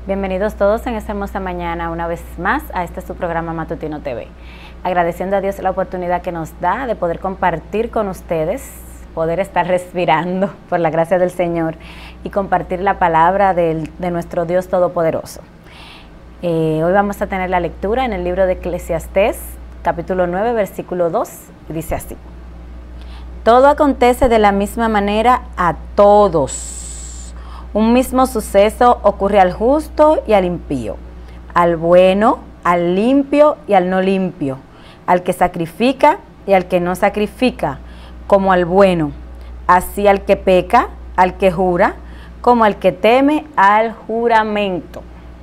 Bienvenidos todos en esta hermosa mañana una vez más a este su programa Matutino TV. Agradeciendo a Dios la oportunidad que nos da de poder compartir con ustedes, poder estar respirando por la gracia del Señor y compartir la palabra de nuestro Dios Todopoderoso. Hoy vamos a tener la lectura en el libro de Eclesiastés, capítulo 9, versículo 2, y dice así: todo acontece de la misma manera a todos. Un mismo suceso ocurre al justo y al impío, al bueno, al limpio y al no limpio, al que sacrifica y al que no sacrifica, como al bueno, así al que peca, al que jura, como al que teme al juramento.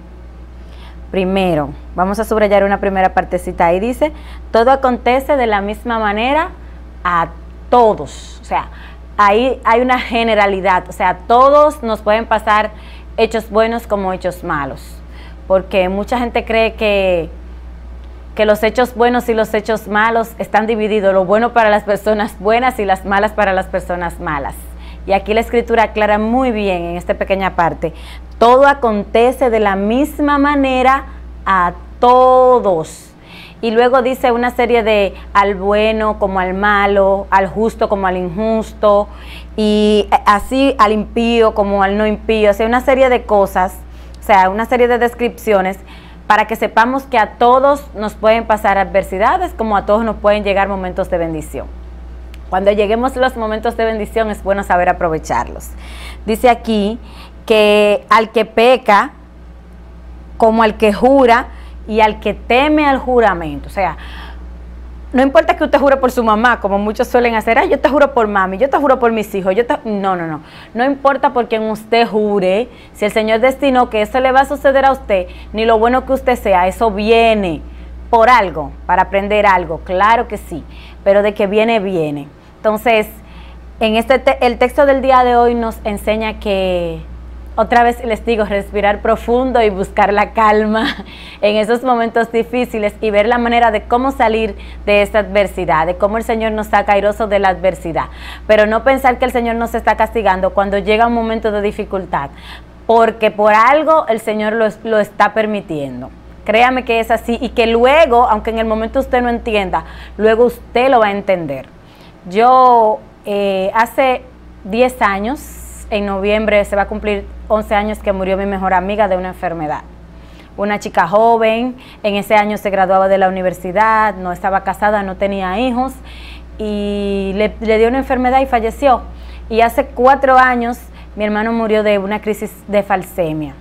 Primero, vamos a subrayar una primera partecita ahí, dice, todo acontece de la misma manera a todos, o sea, ahí hay una generalidad, o sea, todos nos pueden pasar hechos buenos como hechos malos, porque mucha gente cree que los hechos buenos y los hechos malos están divididos, lo bueno para las personas buenas y las malas para las personas malas. Y aquí la Escritura aclara muy bien en esta pequeña parte, todo acontece de la misma manera a todos. Y luego dice una serie de al bueno como al malo, al justo como al injusto, y así al impío como al no impío, o sea, una serie de cosas, o sea, una serie de descripciones para que sepamos que a todos nos pueden pasar adversidades, como a todos nos pueden llegar momentos de bendición. Cuando lleguemos los momentos de bendición es bueno saber aprovecharlos. Dice aquí que al que peca como al que jura, y al que teme al juramento, o sea, no importa que usted jure por su mamá, como muchos suelen hacer, yo te juro por mami, yo te juro por mis hijos, no importa por quien usted jure, si el Señor destinó que eso le va a suceder a usted, ni lo bueno que usted sea, eso viene por algo, para aprender algo, claro que sí, pero de que viene, viene. Entonces, en el texto del día de hoy nos enseña que, otra vez les digo, respirar profundo y buscar la calma en esos momentos difíciles y ver la manera de cómo salir de esta adversidad, de cómo el Señor nos saca airosos de la adversidad. Pero no pensar que el Señor nos está castigando cuando llega un momento de dificultad, porque por algo el Señor lo está permitiendo. Créame que es así y que luego, aunque en el momento usted no entienda, luego usted lo va a entender. Yo hace 10 años, en noviembre se va a cumplir 11 años que murió mi mejor amiga de una enfermedad. Una chica joven, en ese año se graduaba de la universidad, no estaba casada, no tenía hijos y le dio una enfermedad y falleció. Y hace 4 años mi hermano murió de una crisis de falsemia.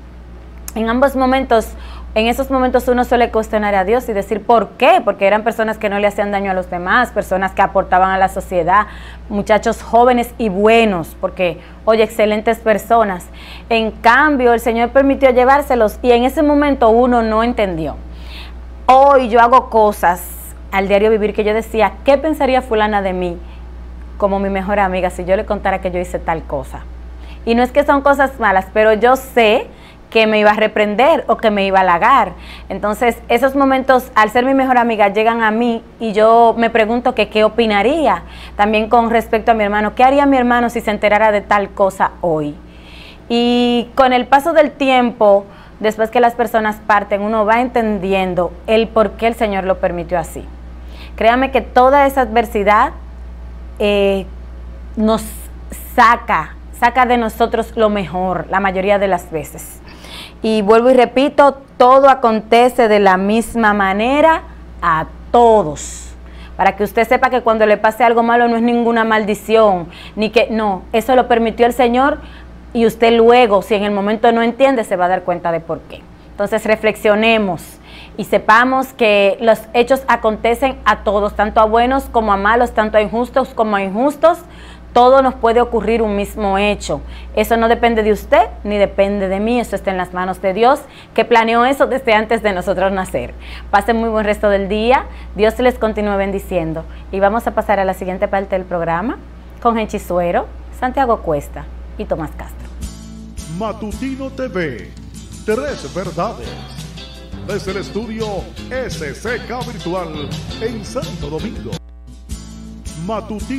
En esos momentos uno suele cuestionar a Dios y decir ¿por qué? Porque eran personas que no le hacían daño a los demás, personas que aportaban a la sociedad, muchachos jóvenes y buenos, porque, oye, excelentes personas. En cambio, el Señor permitió llevárselos y en ese momento uno no entendió. Hoy yo hago cosas al diario vivir que yo decía, ¿qué pensaría fulana de mí como mi mejor amiga si yo le contara que yo hice tal cosa? Y no es que son cosas malas, pero yo sé que me iba a reprender o que me iba a halagar. Entonces, esos momentos, al ser mi mejor amiga, llegan a mí y yo me pregunto que qué opinaría. También con respecto a mi hermano, ¿qué haría mi hermano si se enterara de tal cosa hoy? Y con el paso del tiempo, después que las personas parten, uno va entendiendo el por qué el Señor lo permitió así. Créame que toda esa adversidad nos saca de nosotros lo mejor, la mayoría de las veces. Y vuelvo y repito, todo acontece de la misma manera a todos. Para que usted sepa que cuando le pase algo malo no es ninguna maldición, ni que no, eso lo permitió el Señor y usted luego, si en el momento no entiende, se va a dar cuenta de por qué. Entonces reflexionemos y sepamos que los hechos acontecen a todos, tanto a buenos como a malos, tanto a injustos como a injustos. Todo nos puede ocurrir un mismo hecho. Eso no depende de usted ni depende de mí. Eso está en las manos de Dios, que planeó eso desde antes de nosotros nacer. Pasen muy buen resto del día. Dios les continúe bendiciendo. Y vamos a pasar a la siguiente parte del programa con Genchi Suero, Santiago Cuesta y Tomás Castro. Matutino TV, 3 verdades. Desde el estudio SCK Virtual en Santo Domingo. Matutino.